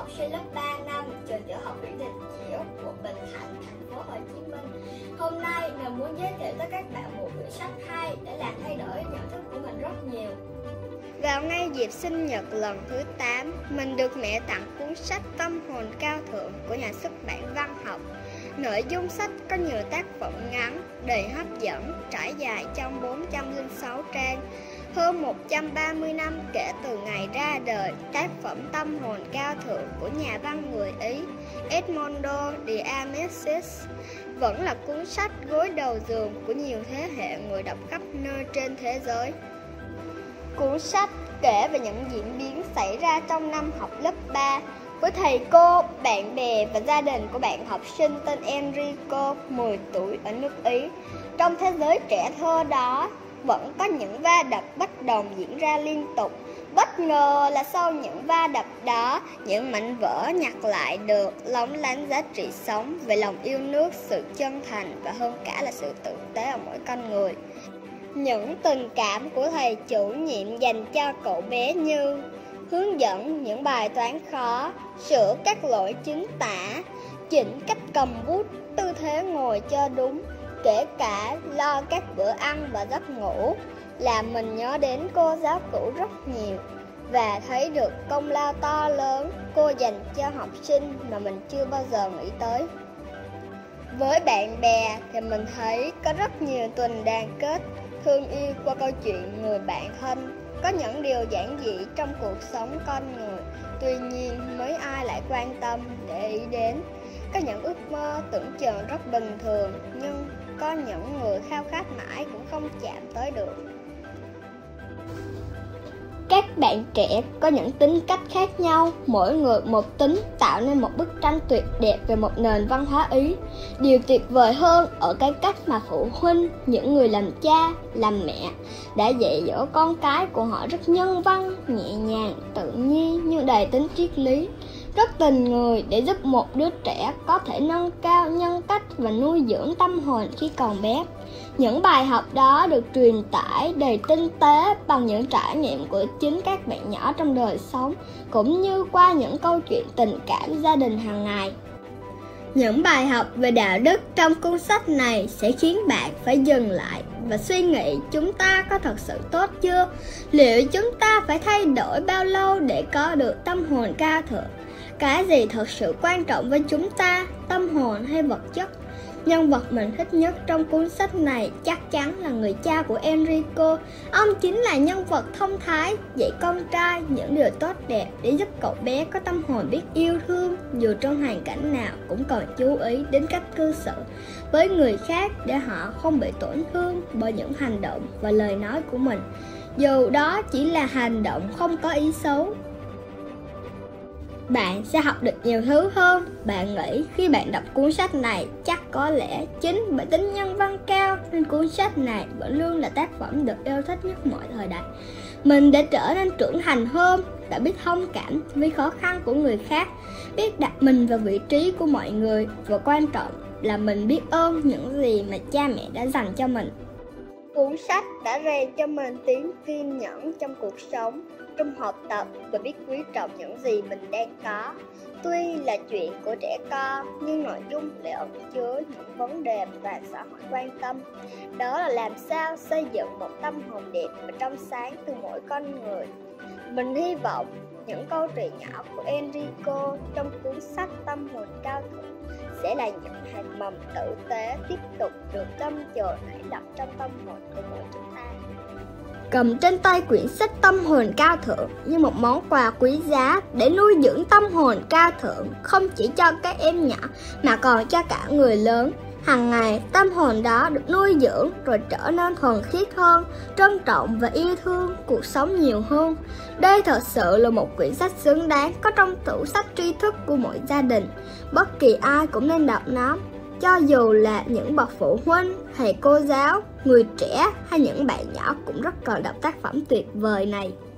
học sinh lớp 3 năm trường tiểu học Nguyễn Đình Chiểu, quận Bình Thạnh, thành phố Hồ Chí Minh. Hôm nay mình muốn giới thiệu tới các bạn một quyển sách hay để làm thay đổi nhận thức của mình rất nhiều. Vào ngay dịp sinh nhật lần thứ 8, mình được mẹ tặng cuốn sách Tâm hồn cao thượng của nhà xuất bản Văn học. Nội dung sách có nhiều tác phẩm ngắn, đầy hấp dẫn, trải dài trong 406 trang. Hơn 130 năm kể từ ngày ra đời, tác phẩm Tâm hồn cao thượng của nhà văn người Ý Edmondo de Amicis vẫn là cuốn sách gối đầu giường của nhiều thế hệ người đọc khắp nơi trên thế giới. Cuốn sách kể về những diễn biến xảy ra trong năm học lớp 3 với thầy cô, bạn bè và gia đình của bạn học sinh tên Enrico, 10 tuổi ở nước Ý. Trong thế giới trẻ thơ đó, vẫn có những va đập bất đồng diễn ra liên tục. Bất ngờ là sau những va đập đó, những mảnh vỡ nhặt lại được lóng lánh giá trị sống về lòng yêu nước, sự chân thành và hơn cả là sự tử tế ở mỗi con người. Những tình cảm của thầy chủ nhiệm dành cho cậu bé như hướng dẫn những bài toán khó, sửa các lỗi chính tả, chỉnh cách cầm bút, tư thế ngồi cho đúng, kể cả lo các bữa ăn và giấc ngủ, làm mình nhớ đến cô giáo cũ rất nhiều và thấy được công lao to lớn cô dành cho học sinh mà mình chưa bao giờ nghĩ tới. Với bạn bè thì mình thấy có rất nhiều tình đoàn kết, thương yêu qua câu chuyện người bạn thân. Có những điều giản dị trong cuộc sống con người, tuy nhiên mấy ai lại quan tâm để ý đến. Có những ước mơ tưởng chừng rất bình thường, nhưng có những người khao khát mãi cũng không chạm tới được. Các bạn trẻ có những tính cách khác nhau, mỗi người một tính tạo nên một bức tranh tuyệt đẹp về một nền văn hóa Ý. Điều tuyệt vời hơn ở cái cách mà phụ huynh, những người làm cha, làm mẹ đã dạy dỗ con cái của họ rất nhân văn, nhẹ nhàng, tự nhiên nhưng đầy tính triết lý. Rất tình người để giúp một đứa trẻ có thể nâng cao nhân cách và nuôi dưỡng tâm hồn khi còn bé. Những bài học đó được truyền tải đầy tinh tế bằng những trải nghiệm của chính các bạn nhỏ trong đời sống, cũng như qua những câu chuyện tình cảm gia đình hàng ngày. Những bài học về đạo đức trong cuốn sách này sẽ khiến bạn phải dừng lại và suy nghĩ chúng ta có thật sự tốt chưa? Liệu chúng ta phải thay đổi bao lâu để có được tâm hồn cao thượng? Cái gì thật sự quan trọng với chúng ta, tâm hồn hay vật chất? Nhân vật mình thích nhất trong cuốn sách này chắc chắn là người cha của Enrico. Ông chính là nhân vật thông thái, dạy con trai những điều tốt đẹp để giúp cậu bé có tâm hồn biết yêu thương, dù trong hoàn cảnh nào cũng còn chú ý đến cách cư xử với người khác để họ không bị tổn thương bởi những hành động và lời nói của mình, dù đó chỉ là hành động không có ý xấu. Bạn sẽ học được nhiều thứ hơn bạn nghĩ khi bạn đọc cuốn sách này. Chắc có lẽ chính bởi tính nhân văn cao nên cuốn sách này vẫn luôn là tác phẩm được yêu thích nhất mọi thời đại. Mình đã trở nên trưởng thành hơn, đã biết thông cảm với khó khăn của người khác, biết đặt mình vào vị trí của mọi người, và quan trọng là mình biết ơn những gì mà cha mẹ đã dành cho mình. Cuốn sách đã rèn cho mình tính kiên nhẫn trong cuộc sống, trong học tập và biết quý trọng những gì mình đang có. Tuy là chuyện của trẻ con, nhưng nội dung lại ẩn chứa những vấn đề mà xã hội quan tâm. Đó là làm sao xây dựng một tâm hồn đẹp và trong sáng từ mỗi con người. Mình hy vọng những câu chuyện nhỏ của Enrico trong cuốn sách Tâm hồn cao thượng sẽ là những hạt mầm tử tế tiếp tục được đâm chồi nảy lọc trong tâm hồn của mỗi chúng ta. Cầm trên tay quyển sách Tâm hồn cao thượng như một món quà quý giá để nuôi dưỡng tâm hồn cao thượng, không chỉ cho các em nhỏ mà còn cho cả người lớn. Hàng ngày tâm hồn đó được nuôi dưỡng rồi trở nên thuần khiết hơn, trân trọng và yêu thương cuộc sống nhiều hơn. Đây thật sự là một quyển sách xứng đáng có trong tủ sách tri thức của mỗi gia đình. Bất kỳ ai cũng nên đọc nó, cho dù là những bậc phụ huynh, thầy cô giáo, người trẻ hay những bạn nhỏ cũng rất cần đọc tác phẩm tuyệt vời này.